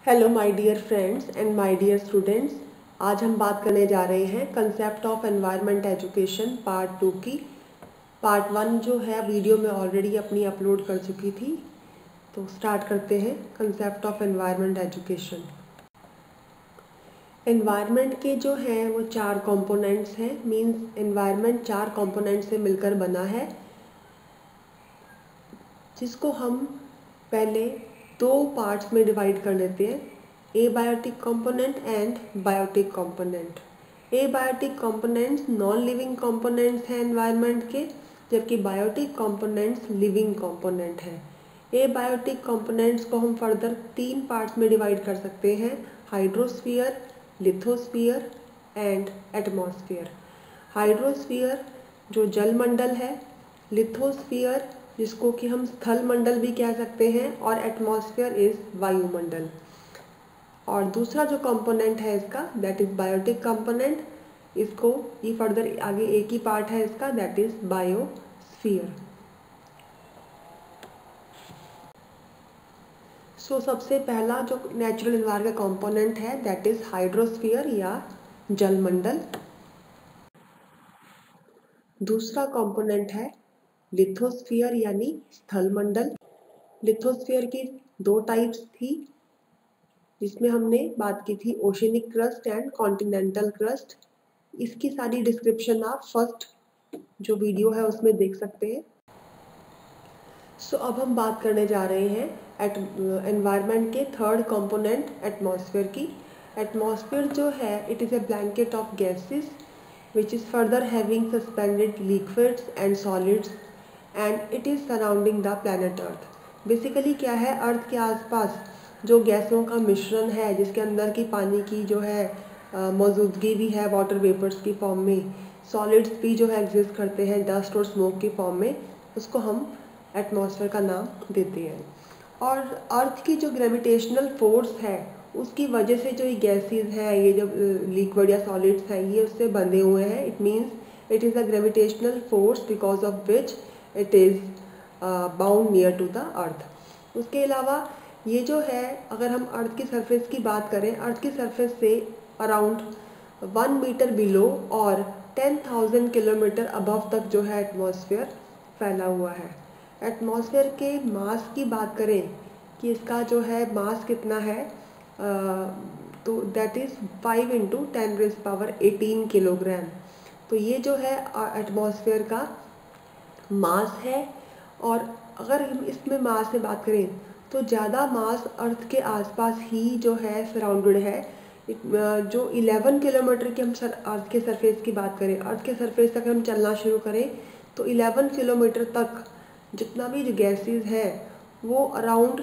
Hello my dear friends and my dear students. आज हम बात करने जा रहे हैं concept of environment education part 2 की। पार्ट 1 जो है वीडियो में ऑलरेडी अपनी अपलोड कर चुकी थी। तो स्टार्ट करते हैं concept of environment education. Environment के जो हैं वो 4 कंपोनेंट्स हैं। मींस एनवायरनमेंट 4 कंपोनेंट से मिलकर बना है, जिसको हम पहले 2 पार्ट्स में डिवाइड कर लेते हैं, abiotic component and biotic component. Abiotic components non living components हैं एनवायरनमेंट के, जबकि बायोटिक कंपोनेंट्स लिविंग कंपोनेंट हैं। एबायोटिक कंपोनेंट्स को हम फर्दर 3 पार्ट्स में डिवाइड कर सकते हैं, hydrosphere, lithosphere and atmosphere. Hydrosphere जो जलमंडल है, लिथोस्फीयर जिसको कि हम स्थल मंडल भी कह सकते हैं, और एटमॉस्फेयर इज वायुमंडल। और दूसरा जो कंपोनेंट है इसका, दैट इज बायोटिक कंपोनेंट। इसको ये फर्दर आगे एक ही पार्ट है इसका, दैट इज बायोस्फीयर। सो सबसे पहला जो नेचुरल एनवायरनमेंट का कंपोनेंट है दैट इज हाइड्रोस्फीयर या जलमंडल। दूसरा कंपोनेंट है लिथोस्फीयर यानी स्थलमंडल। लिथोस्फीयर की 2 टाइप्स थी, जिसमें हमने बात की थी oceanic crust and continental crust. इसकी सारी डिस्क्रिप्शन आप फर्स्ट जो वीडियो है उसमें देख सकते हैं। सो अब हम बात करने जा रहे हैं एनवायरनमेंट के थर्ड कंपोनेंट एटमॉस्फेयर की। एटमॉस्फेयर जो है it is a blanket of gases which is further having suspended liquids and solids and it is surrounding the planet earth। Basically क्या है, अर्थ के आसपास जो गैसों का मिश्रण है, जिसके अंदर की पानी की जो है मौजूदगी भी है वाटर वेपर्स की फॉर्म में, सॉलिड्स भी जो है एग्जिस्ट करते हैं डस्ट और स्मोक की फॉर्म में, उसको हम एटमॉस्फेयर का नाम देते हैं। और अर्थ की जो ग्रेविटेशनल फोर्स है उसकी वजह से जो ये गैसेस है, ये जो लिक्विड या सॉलिड्स है, ये उससे बंधे हुए हैं। It means it is a gravitational force because of which it is bound near to the earth. उसके अलावा ये जो है, अगर हम अर्थ की सरफेस की बात करें, अर्थ की सरफेस से अराउंड 1 मीटर बिलो और 10,000 किलोमीटर अबव तक जो है एटमॉस्फेयर फैला हुआ है। एटमॉस्फेयर के मास की बात करें कि इसका जो है मास कितना है, तो दैट इज़ 5 × 10⁻18 किलोग्राम। तो ये जो है एटमॉस्फेयर का मास है। और अगर हम इसमें मास में बात करें तो ज़्यादा मास अर्थ के आसपास ही जो है सराउंडेड है। जो 11 किलोमीटर की हम अर्थ के सरफेस की बात करें, अर्थ के सरफेस तक हम चलना शुरू करें तो 11 किलोमीटर तक जितना भी जो गैसेस है वो अराउंड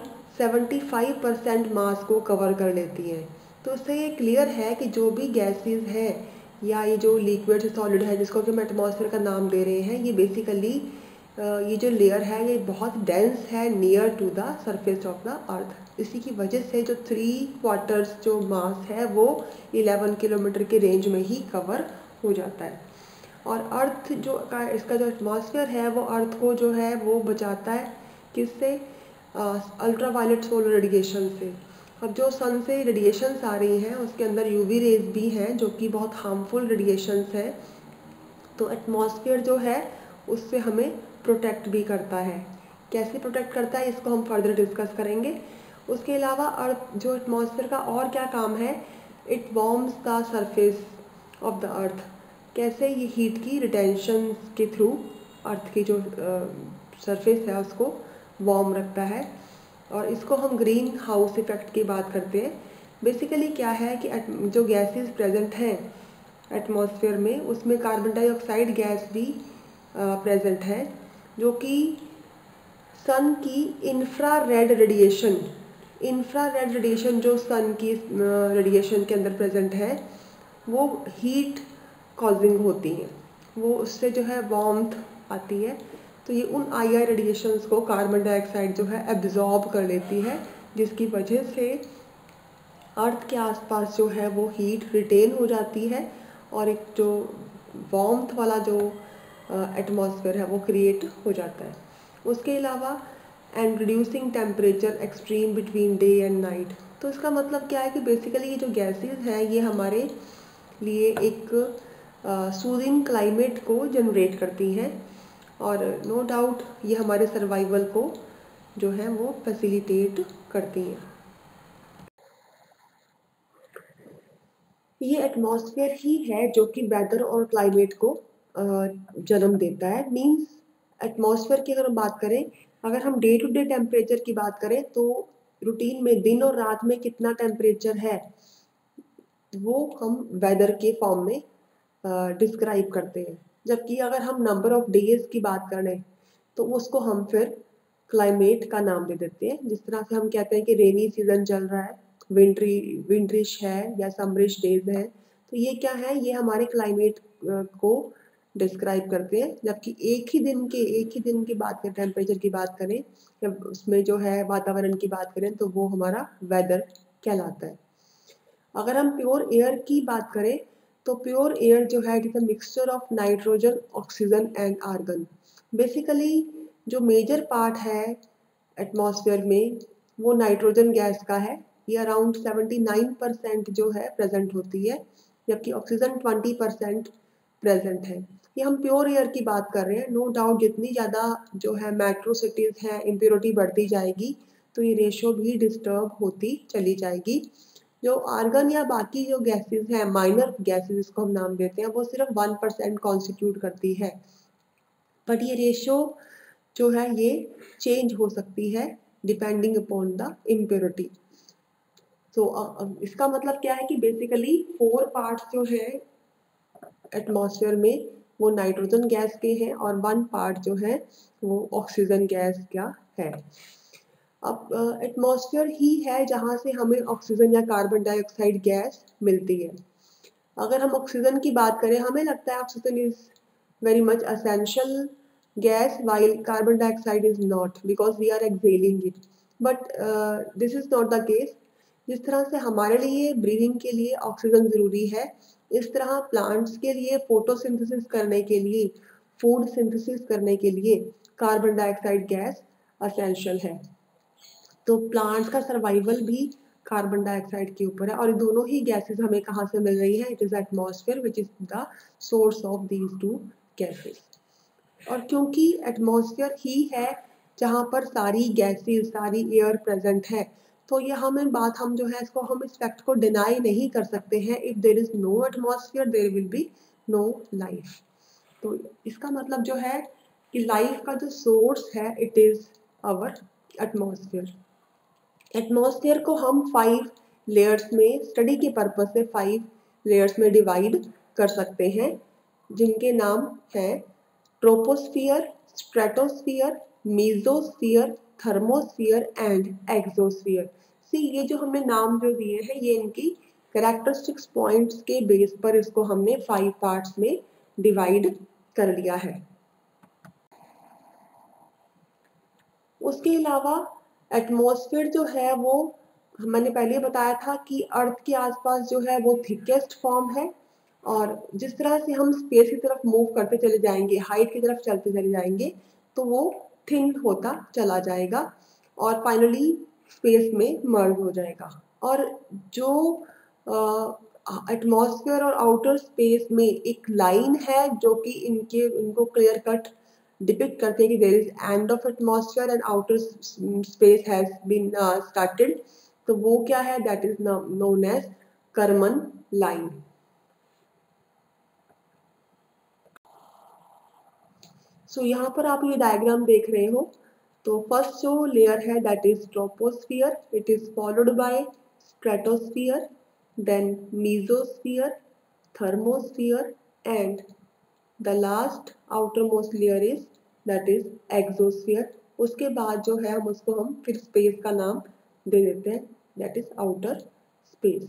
75% मास को कवर कर लेती हैं। तो इससे ये क्लियर है कि जो भी गैसेस है या ये जो लिक्विड सॉलिड है जिसको कि हम एटमॉस्फेयर का नाम दे रहे हैं, ये बेसिकली ये जो लेयर है ये बहुत डेंस है near to the surface of the earth. इसी की वजह से जो 3/4 जो मास है वो 11 किलोमीटर के रेंज में ही कवर हो जाता है। और अर्थ जो इसका जो एटमॉस्फेयर है वो अर्थ को जो है वो बचाता है किससे, अल्ट्रा वायलेट सोलर रेडिएशन से। अब जो सन से रेडिएशंस आ रही हैं उसके अंदर यूवी रेज भी हैं जो कि बहुत हार्मफुल रेडिएशंस हैं। तो एटमॉस्फेयर जो है उससे हमें प्रोटेक्ट भी करता है। कैसे प्रोटेक्ट करता है इसको हम फर्दर डिस्कस करेंगे। उसके अलावा अर्थ जो एटमॉस्फेयर का और क्या काम है, it warms the surface of the earth. कैसे, ये हीट की रिटेंशन के थ्रू अर्थ की जो सरफेस है उसको वार्म रखता है। और इसको हम ग्रीन हाउस इफेक्ट की बात करते हैं। बेसिकली क्या है कि जो गैसेस प्रेजेंट हैं एटमॉस्फेयर में, उसमें कार्बन डाइऑक्साइड गैस भी प्रेजेंट है, जो कि सन की इंफ्रारेड रेडिएशन जो सन की रेडिएशन के अंदर प्रेजेंट है वो हीट कॉजिंग होती हैं, वो उससे जो है वार्मथ आती है। तो ये उन IR रेडिएशंस को कार्बन डाइऑक्साइड जो है एब्जॉर्ब कर लेती है, जिसकी वजह से अर्थ के आसपास जो है वो हीट रिटेन हो जाती है और एक जो वार्मथ वाला जो एटमॉस्फेयर है वो क्रिएट हो जाता है। उसके अलावा and reducing temperature extreme between day and night. तो इसका मतलब क्या है कि बेसिकली ये जो गैसेस है ये हमारे लिए एक सूदिंग क्लाइमेट को जनरेट करती हैं और नो डाउट ये हमारे सर्वाइवल को जो है वो फैसिलिटेट करती हैं। ये एटमॉस्फेयर ही है जो कि वेदर और क्लाइमेट को जन्म देता है। मींस एटमॉस्फेयर की अगर हम बात करें, अगर हम डे टू डे टेम्परेचर की बात करें तो रूटीन में दिन और रात में कितना टेम्परेचर है वो हम वेदर के फॉर्म में डिस्क्राइब करते हैं। जबकि अगर हम नंबर ऑफ डेज की बात करें तो उसको हम फिर क्लाइमेट का नाम दे देते हैं। जिस तरह से हम कहते हैं कि रेनी सीजन चल रहा है, विंटरिश है या समरिश डेज है, तो ये क्या है, ये हमारे क्लाइमेट को डिस्क्राइब करते हैं। जबकि एक ही दिन की बात करें, टेम्परेचर की बात करें या उसमें जो है वातावरण की बात करें तो वो हमारा वेदर कहलाता है। अगर हम प्योर एयर की बात करें तो प्योर एयर जो है it is a mixture of nitrogen, oxygen and argon. Basically जो मेजर पार्ट है एटमॉस्फेयर में वो नाइट्रोजन गैस का है। ये अराउंड 79% जो है प्रेजेंट होती है, जबकि ऑक्सीजन 20% प्रेजेंट है। ये हम प्योर एयर की बात कर रहे हैं। नो डाउट जितनी ज़्यादा जो है मेट्रो सिटीज़ हैं इम्प्योरिटी बढ़ती जाएगी तो ये रेशो भी डिस्टर्ब होती चली जाएगी। जो आर्गन या बाकी जो गैसेस हैं, माइनर गैसेस इसको हम नाम देते हैं, वो सिर्फ 1% कॉन्स्टिट्यूट करती है। बट ये रेशो जो है ये चेंज हो सकती है डिपेंडिंग अपॉन द इम्प्योरिटी। तो इसका मतलब क्या है कि बेसिकली 4 पार्ट्स जो है एटमॉस्फेयर में वो नाइट्रोजन गैस के हैं और 1 पार्ट जो है वो ऑक्सीजन गैस का है। अब एटमॉस्फेयर ही है जहाँ से हमें ऑक्सीजन या कार्बन डाइऑक्साइड गैस मिलती है। अगर हम ऑक्सीजन की बात करें, हमें लगता है oxygen is very much essential gas while carbon dioxide is not because we are exhaling it, but this is not the case। जिस तरह से हमारे लिए ब्रीदिंग के लिए ऑक्सीजन ज़रूरी है, इस तरह प्लांट्स के लिए फोटोसिंथेसिस करने के लिए, फूड सिंथेसिस करने के लिए कार्बन डाइऑक्साइड गैस असेंशियल है। तो प्लांट्स का सर्वाइवल भी कार्बन डाइऑक्साइड के ऊपर है और दोनों ही गैसेस हमें कहाँ से मिल रही है, it is atmosphere which is the source of these 2 gases. और क्योंकि एटमॉस्फेयर ही है जहाँ पर सारी गैसेस, सारी एयर प्रेजेंट है, तो ये हम जो है इसको हम इस फैक्ट को डिनाई नहीं कर सकते हैं। If there is no atmosphere there will be no life. तो इसका मतलब जो है कि लाइफ का जो सोर्स है it is our atmosphere. Atmosphere को हम 5 लेयर्स में स्टडी के पर्पज से 5 लेयर्स में डिवाइड कर सकते हैं, जिनके नाम हैं troposphere, stratosphere, mesosphere, thermosphere and exosphere. ये जो हमने नाम जो दिए हैं ये इनकी कैरेक्टरिस्टिक्स पॉइंट्स के बेस पर इसको हमने 5 पार्ट्स में डिवाइड कर लिया है। उसके अलावा एटमॉस्फेयर जो है वो मैंने पहले बताया था कि अर्थ के आसपास जो है वो थिकेस्ट फॉर्म है और जिस तरह से हम स्पेस की तरफ मूव करते चले जाएंगे, हाइट की तरफ चलते चले जाएंगे, तो वो थिन होता चला जाएगा और फाइनली स्पेस में मर्ज हो जाएगा। और जो एटमॉस्फेयर और आउटर स्पेस में एक लाइन है जो कि इनको क्लियर कट डिपिक्ट करते हैं कि there is end of atmosphere and outer space has been started, तो वो क्या है, that is known as Karman line. यहाँ पर आप ये डायग्राम देख रहे हो, तो फर्स्ट जो लेयर है that is troposphere, it is followed by stratosphere, then mesosphere, thermosphere and the last outer most layer is that is exosphere. उसके बाद जो है हम फिर स्पेस का नाम दे देते हैं, दैट इज आउटर स्पेस।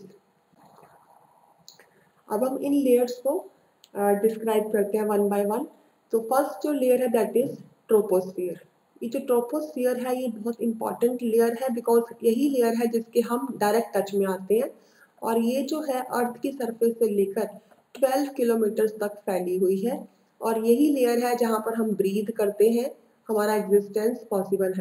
अब हम इन लेयर्स को डिस्क्राइब करते हैं वन बाय वन। तो फर्स्ट जो लेयर है दैट इज ट्रोपोस्फियर। ये जो ट्रोपोस्फियर है ये बहुत इंपॉर्टेंट लेयर है बिकॉज यही लेयर है जिसके हम डायरेक्ट टच में आते हैं और ये जो है अर्थ की सरफेस से लेकर 12 किलोमीटर तक फैली हुई है और यही लेयर है जहाँ पर हम ब्रीथ करते हैं, हमारा एग्जिस्टेंस पॉसिबल है।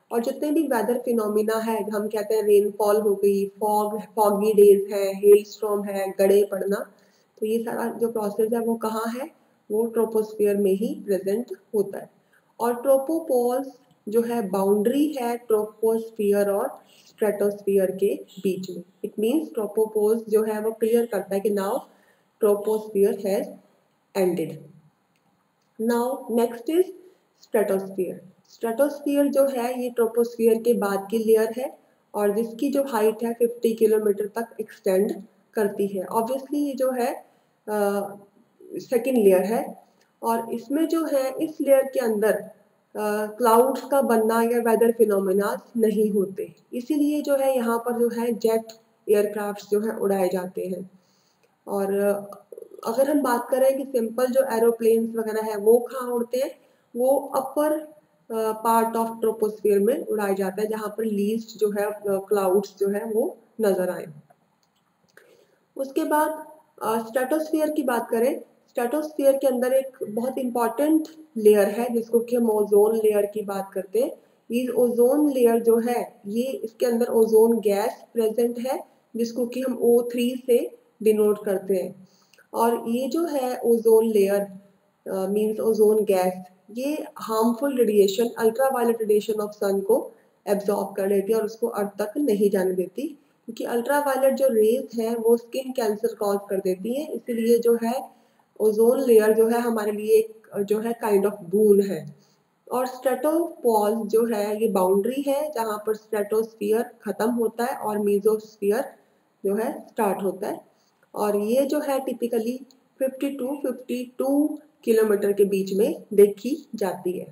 और जितने भी वेदर फिनोमिना है, हम कहते हैं रेनफॉल हो गई, फॉगी डेज है, हेल स्टॉर्म है, गड़े पड़ना, तो ये सारा जो प्रोसेस है वो कहाँ है, वो ट्रोपोस्फियर में ही प्रेजेंट होता है। और ट्रोपोपॉल्स जो है बाउंड्री है ट्रोपोस्फियर और स्ट्रेटोस्फियर के बीच में। इट मीन्स ट्रोपोपोल्स जो है वो क्लियर करता है कि now troposphere has ended. Now next is stratosphere. Stratosphere जो है ये ट्रोपोस्फियर के बाद की लेयर है और जिसकी जो हाइट है 50 किलोमीटर तक एक्सटेंड करती है। ऑब्वियसली ये जो है सेकेंड लेयर है और इसमें जो है इस लेयर के अंदर क्लाउड्स का बनना या वेदर फिनोमेना नहीं होते, इसीलिए जो है यहाँ पर जो है जेट एयरक्राफ्ट जो है उड़ाए जाते हैं। और अगर हम बात करें कि सिंपल जो एरोप्लेन्स वगैरह है वो कहाँ उड़ते हैं, वो अपर पार्ट ऑफ ट्रोपोस्फियर में उड़ाए जाते हैं जहाँ पर लीस्ट जो है क्लाउड्स जो है वो नजर आए। उसके बाद स्ट्रेटोस्फियर की बात करें, स्ट्रेटोस्फियर के अंदर एक बहुत इंपॉर्टेंट लेयर है जिसको कि हम ओजोन लेयर की बात करते हैं। ये ओजोन लेयर जो है ये इसके अंदर ओजोन गैस प्रेजेंट है जिसको कि हम O3 से डिनोट करते हैं। और ये जो है ozone layer means ozone gas, ये harmful radiation, ultraviolet radiation of sun को एब्जॉर्ब कर लेती है और उसको अर्थ तक नहीं जाने देती, क्योंकि अल्ट्रावायलेट जो रेज है वो स्किन कैंसर कॉज कर देती है। इसीलिए जो है ओजोन लेयर जो है हमारे लिए एक जो है काइंड ऑफ बून है। और स्ट्रेटोपॉल जो है ये बाउंड्री है जहाँ पर स्ट्रेटोस्फियर खत्म होता है और मीजोस्फियर जो है स्टार्ट होता है। और ये जो है टिपिकली 50 टू 52 किलोमीटर के बीच में देखी जाती है।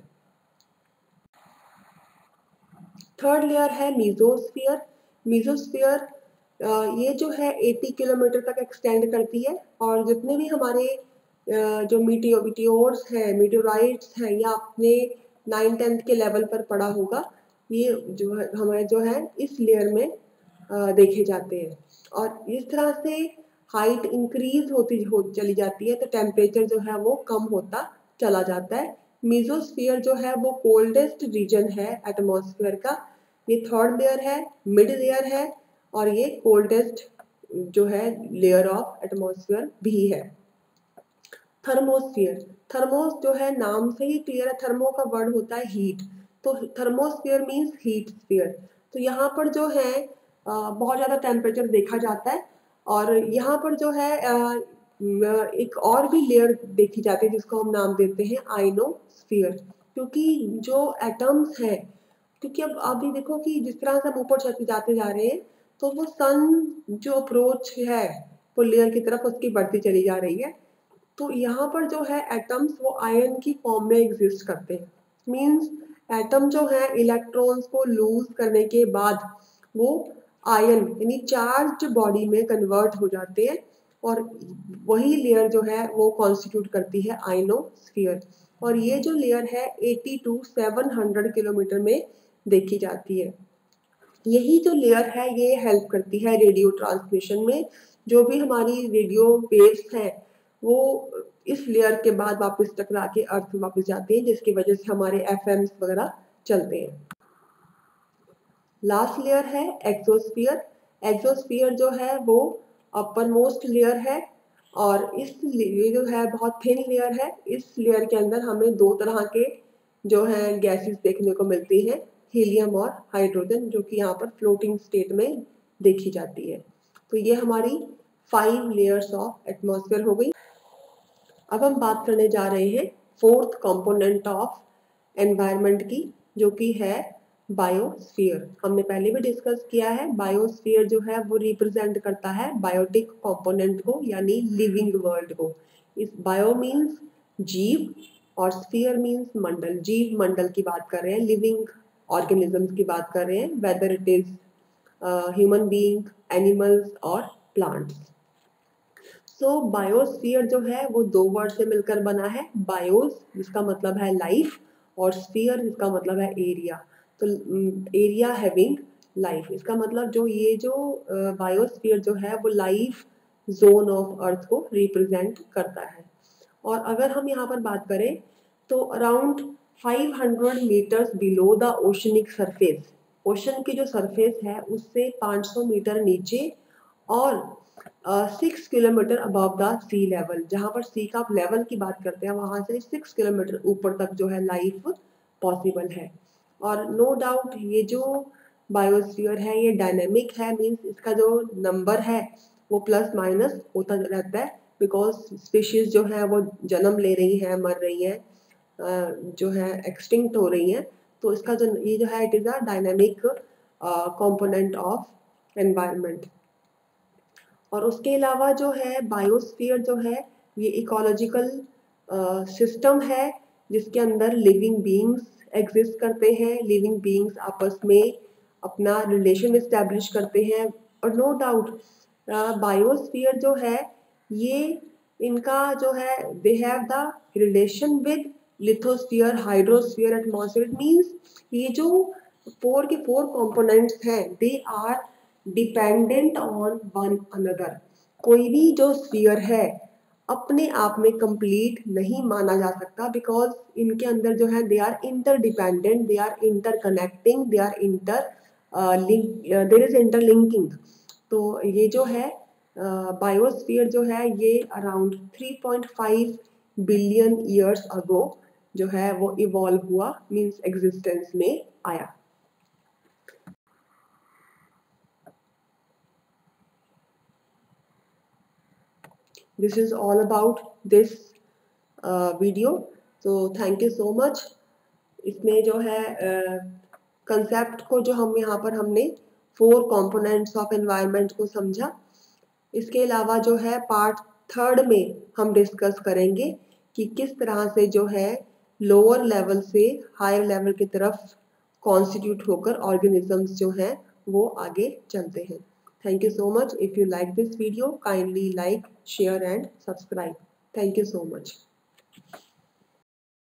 थर्ड लेयर है मीजोस्फियर। मीजोस्फियर ये जो है 80 किलोमीटर तक एक्सटेंड करती है और जितने भी हमारे जो मीटियोर्स हैं, मीटियोराइट्स हैं, या आपने 9th-10th के लेवल पर पढ़ा होगा, ये जो है हमारे जो है इस लेयर में देखे जाते हैं। और इस तरह से हाइट इंक्रीज होती चली जाती है तो टेम्परेचर जो है वो कम होता चला जाता है। मीजोस्फियर जो है वो कोल्डेस्ट रीजन है एटमॉस्फेयर का। ये थर्ड लेयर है, मिड लेयर है और ये कोल्डेस्ट जो है लेयर ऑफ एटमॉस्फेयर भी है। थर्मोस्फियर, थर्मोस जो है नाम से ही क्लियर है, थर्मो का वर्ड होता है हीट, तो थर्मोस्फियर मीन्स हीट स्फीयर। तो यहाँ पर जो है बहुत ज़्यादा टेम्परेचर देखा जाता है और यहाँ पर जो है एक और भी लेयर देखी जाती है जिसको हम नाम देते हैं आइनोस्फीयर, क्योंकि जो एटम्स हैं, क्योंकि अब अभी देखो कि जिस तरह से हम ऊपर चलते जाते जा रहे हैं तो वो सन जो अप्रोच है वो लेयर की तरफ उसकी बढ़ती चली जा रही है। तो यहाँ पर जो है एटम्स वो आयन की फॉर्म में एग्जिस्ट करते हैं। मींस एटम जो है इलेक्ट्रॉन्स को लूज करने के बाद वो आयन यानी चार्ज्ड बॉडी में कन्वर्ट हो जाते हैं और वही लेयर जो है वो कॉन्स्टिट्यूट करती है आइनोस्फीयर। और ये जो लेयर है 80 टू 700 किलोमीटर में देखी जाती है। यही जो लेयर है ये हेल्प करती है रेडियो ट्रांसमिशन में। जो भी हमारी रेडियो वेव्स हैं वो इस लेयर के बाद वापस टकरा के अर्थ में वापस जाती हैं, जिसकी वजह से हमारे एफएम्स वगैरह चलते हैं। लास्ट लेयर है एक्सोस्फीयर। एक्सोस्फीयर जो है वो अपर मोस्ट लेयर है और इस ये जो है बहुत थिन लेयर है। इस लेयर के अंदर हमें दो तरह के जो है गैसेस देखने को मिलती हैं, हीलियम और हाइड्रोजन, जो कि यहाँ पर फ्लोटिंग स्टेट में देखी जाती है। तो ये हमारी 5 लेयर्स ऑफ एटमॉस्फेयर हो गई। अब हम बात करने जा रहे हैं फोर्थ कंपोनेंट ऑफ एनवायरनमेंट की, जो कि है बायोस्फीयर। हमने पहले भी डिस्कस किया है, बायोस्फीयर जो है वो रिप्रेजेंट करता है बायोटिक कंपोनेंट को, यानी लिविंग वर्ल्ड को। इस बायो मीन्स जीव और स्फीयर मीन्स मंडल। जीव मंडल की बात कर रहे हैं, लिविंग ऑर्गेनिजम्स की बात कर रहे हैं, whether it is human being, animals और प्लांट्स। सो बायोस्फीयर जो है वो दो वर्ड से मिलकर बना है, बायोस जिसका मतलब है लाइफ और स्फीयर जिसका मतलब है एरिया। तो एरिया हैविंग लाइफ, इसका मतलब जो ये जो बायोस्फीयर जो है वो लाइफ जोन ऑफ अर्थ को रिप्रेजेंट करता है। और अगर हम यहाँ पर बात करें तो around 500 metres below the oceanic surface, ocean की जो सरफेस है उससे 500 मीटर नीचे, और 6 kilometre above the sea level, जहाँ पर सी का आप लेवल की बात करते हैं वहाँ से 6 किलोमीटर ऊपर तक जो है लाइफ पॉसिबल है। और नो डाउट ये जो बायोस्फीयर है ये डायनेमिक है, मीन्स इसका जो नंबर है वो प्लस माइनस होता रहता है, बिकॉज स्पीशीज जो है वो जन्म ले रही हैं, मर रही हैं, जो है एक्सटिंक्ट हो रही हैं। तो इसका जो ये जो है it is a dynamic component of environment. और उसके अलावा जो है बायोस्फीयर जो है ये इकोलॉजिकल सिस्टम है जिसके अंदर लिविंग बीइंग्स एग्जिस्ट करते हैं, लिविंग बीइंग्स आपस में अपना रिलेशन इस्टेब्लिश करते हैं। और नो डाउट बायोस्फीयर जो है ये इनका जो है they have the relation with lithosphere, hydrosphere, atmosphere. Means ये जो 4 के 4 कंपोनेंट्स हैं they are dependent on one another. कोई भी जो स्फीयर है अपने आप में कंप्लीट नहीं माना जा सकता, बिकॉज इनके अंदर जो है they are interdependent, they are interconnecting, they are inter there is interlinking. तो ये जो है बायोस्फीयर जो है ये अराउंड 3.5 बिलियन ईयर्स अगो जो है वो इवॉल्व हुआ, मीन्स एग्जिस्टेंस में आया। This is all about this video. So thank you so much. इसमें जो है कंसेप्ट को जो हम यहाँ पर हमने 4 कंपोनेंट्स ऑफ एनवायरनमेंट को समझा। इसके अलावा जो है पार्ट 3 में हम डिस्कस करेंगे कि किस तरह से जो है लोअर लेवल से हायर लेवल की तरफ कॉन्स्टिट्यूट होकर ऑर्गेनिजम्स जो हैं वो आगे चलते हैं। Thank you so much. If you like this video, kindly like, share and subscribe. Thank you so much.